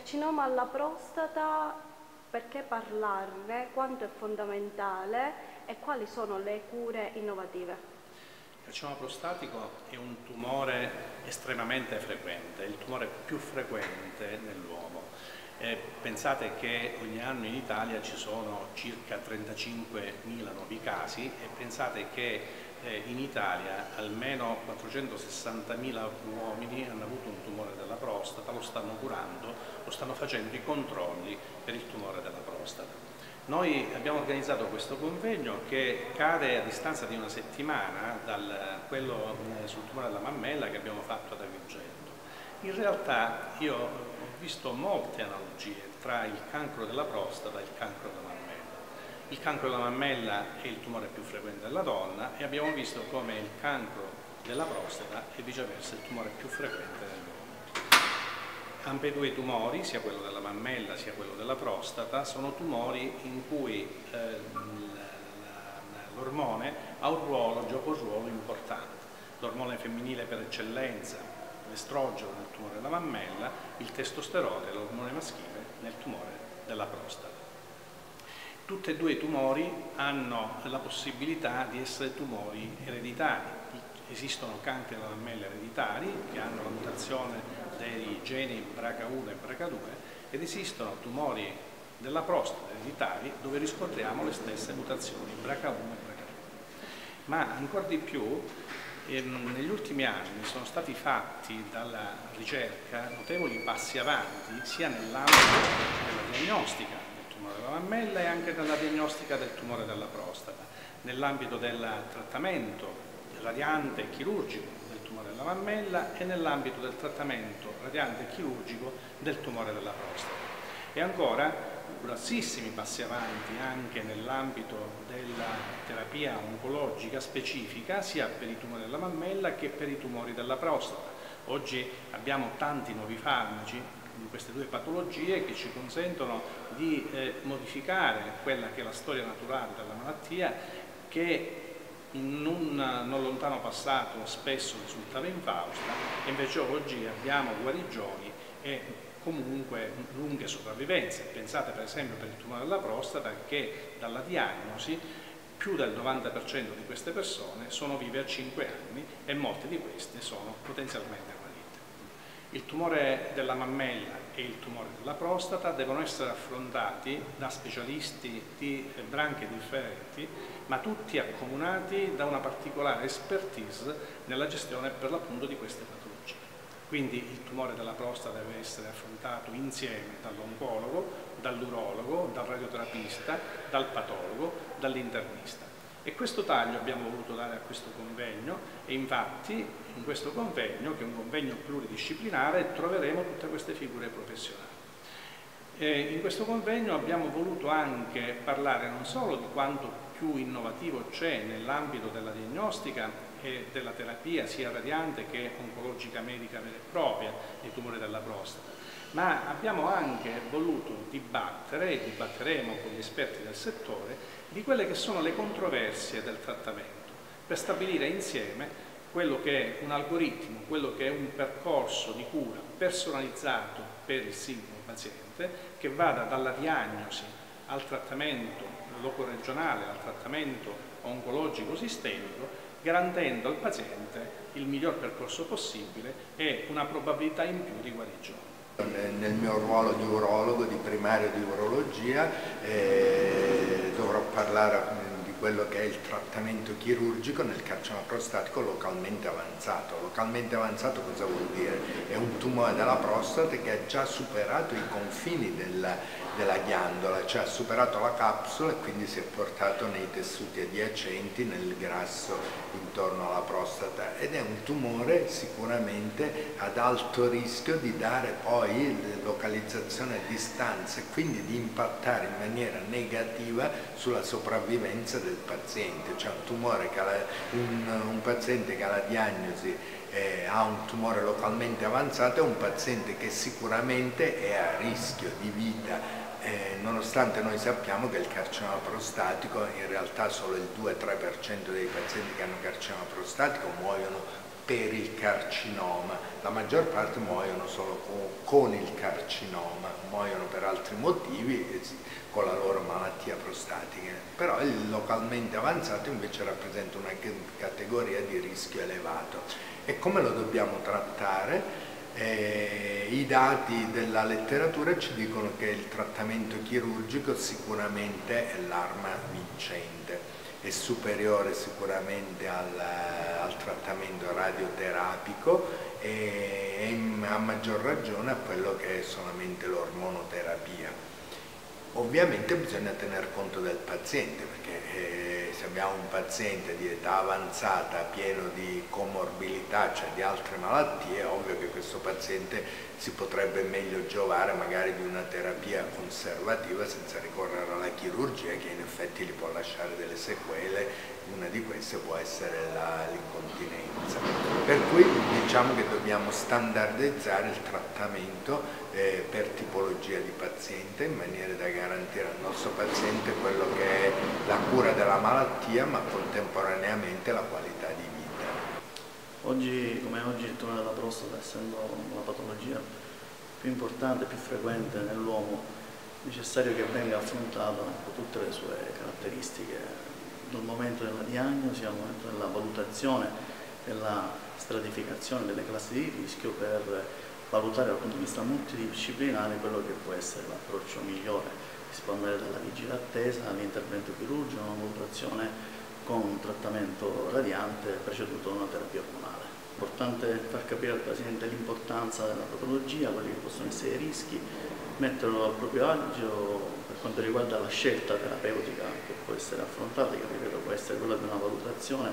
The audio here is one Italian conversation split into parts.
carcinoma alla prostata, perché parlarne, quanto è fondamentale e quali sono le cure innovative? Il carcinoma prostatico è un tumore estremamente frequente, è il tumore più frequente nell'uomo. Pensate che ogni anno in Italia ci sono circa 35.000 nuovi casi e pensate che in Italia almeno 460.000 uomini hanno avuto un tumore della prostata, lo stanno curando, lo stanno facendo i controlli per il tumore della prostata. Noi abbiamo organizzato questo convegno che cade a distanza di una settimana da quello sul tumore della mammella che abbiamo fatto ad Agrigento. In realtà io ho visto molte analogie tra il cancro della prostata e il cancro della mammella. Il cancro della mammella è il tumore più frequente della donna e abbiamo visto come il cancro della prostata è viceversa il tumore più frequente nell'uomo. Ambedue i tumori, sia quello della mammella sia quello della prostata, sono tumori in cui l'ormone gioca un ruolo importante. L'ormone femminile per eccellenza, l'estrogeno nel tumore della mammella, il testosterone, l'ormone maschile, nel tumore della prostata. Tutti e due i tumori hanno la possibilità di essere tumori ereditari. Esistono cancri della mammella ereditari che hanno la mutazione dei geni BRCA1 e BRCA2 ed esistono tumori della prostata ereditari dove riscontriamo le stesse mutazioni BRCA1 e BRCA2. Ma ancora di più, negli ultimi anni sono stati fatti dalla ricerca notevoli passi avanti sia nell'ambito della diagnostica della mammella e anche nella diagnostica del tumore della prostata, nell'ambito del trattamento radiante e chirurgico del tumore della mammella e nell'ambito del trattamento radiante e chirurgico del tumore della prostata. E ancora grossissimi passi avanti anche nell'ambito della terapia oncologica specifica sia per i tumori della mammella che per i tumori della prostata. Oggi abbiamo tanti nuovi farmaci in queste due patologie che ci consentono di modificare quella che è la storia naturale della malattia che in un non lontano passato spesso risultava infausta e invece oggi abbiamo guarigioni e comunque lunghe sopravvivenze. Pensate per esempio per il tumore della prostata che dalla diagnosi più del 90% di queste persone sono vive a 5 anni e molte di queste sono potenzialmente guarite. Il tumore della mammella e il tumore della prostata devono essere affrontati da specialisti di branche differenti, ma tutti accomunati da una particolare expertise nella gestione per l'appunto di queste patologie. Quindi il tumore della prostata deve essere affrontato insieme dall'oncologo, dall'urologo, dal radioterapista, dal patologo, dall'internista. E questo taglio abbiamo voluto dare a questo convegno e infatti in questo convegno, che è un convegno pluridisciplinare, troveremo tutte queste figure professionali. In questo convegno abbiamo voluto anche parlare non solo di quanto più innovativo c'è nell'ambito della diagnostica e della terapia sia radiante che oncologica medica vera e propria nei tumori della prostata, ma abbiamo anche voluto dibattere, e dibatteremo con gli esperti del settore, di quelle che sono le controversie del trattamento, per stabilire insieme quello che è un algoritmo, quello che è un percorso di cura personalizzato per il singolo paziente, che vada dalla diagnosi al trattamento locoregionale, al trattamento oncologico sistemico, garantendo al paziente il miglior percorso possibile e una probabilità in più di guarigione. Nel mio ruolo di urologo, di primario di urologia, dovrò parlare di quello che è il trattamento chirurgico nel carcinoma prostatico localmente avanzato. Localmente avanzato cosa vuol dire? È un tumore della prostata che ha già superato i confini della ghiandola, cioè ha superato la capsula e quindi si è portato nei tessuti adiacenti, nel grasso intorno alla prostata, ed è un tumore sicuramente ad alto rischio di dare poi localizzazione a distanza e quindi di impattare in maniera negativa sulla sopravvivenza del paziente, cioè un tumore che un paziente che ha la diagnosi ha un tumore localmente avanzato è un paziente che sicuramente è a rischio di vita. Nonostante noi sappiamo che il carcinoma prostatico in realtà solo il 2-3% dei pazienti che hanno carcinoma prostatico muoiono per il carcinoma. La maggior parte muoiono solo con il carcinoma, muoiono per altri motivi con la loro malattia prostatica, però il localmente avanzato invece rappresenta una categoria di rischio elevato. E come lo dobbiamo trattare? I dati della letteratura ci dicono che il trattamento chirurgico sicuramente è l'arma vincente, è superiore sicuramente al trattamento radioterapico e a maggior ragione a quello che è solamente l'ormonoterapia. Ovviamente bisogna tener conto del paziente, perché se abbiamo un paziente di età avanzata pieno di comorbilità, cioè di altre malattie, è ovvio che questo paziente si potrebbe meglio giovare magari di una terapia conservativa senza ricorrere alla chirurgia, che in effetti gli può lasciare delle sequele. Una di queste può essere l'incontinenza. Per cui diciamo che dobbiamo standardizzare il trattamento per tipologia di paziente, in maniera da garantire al nostro paziente quello che è la cura della malattia, ma contemporaneamente la qualità di vita. Oggi, come oggi, il tumore della prostata, essendo la patologia più importante, più frequente nell'uomo, è necessario che venga affrontata con tutte le sue caratteristiche dal momento della diagnosi al momento della valutazione, della stratificazione delle classi di rischio, per valutare dal punto di vista multidisciplinare quello che può essere l'approccio migliore, rispondere dalla vigile attesa all'intervento chirurgico, una valutazione con un trattamento radiante preceduto da una terapia ormonale. È importante far capire al paziente l'importanza della patologia, quelli che possono essere i rischi, metterlo al proprio agio per quanto riguarda la scelta terapeutica che può essere affrontata, che ripeto può essere quella di una valutazione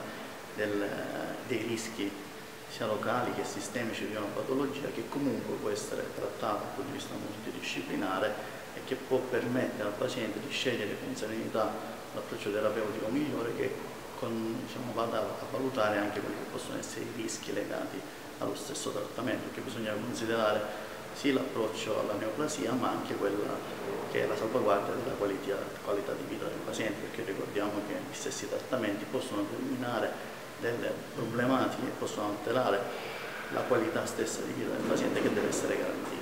dei rischi sia locali che sistemici di una patologia, che comunque può essere trattata dal punto di vista multidisciplinare e che può permettere al paziente di scegliere con serenità l'approccio terapeutico migliore, che vada a valutare anche quelli che possono essere i rischi legati allo stesso trattamento, perché bisogna considerare sì l'approccio alla neoplasia, ma anche quella che è la salvaguardia della qualità di vita del paziente, perché ricordiamo che gli stessi trattamenti possono determinare delle problematiche che possono alterare la qualità stessa di vita del paziente, che deve essere garantita.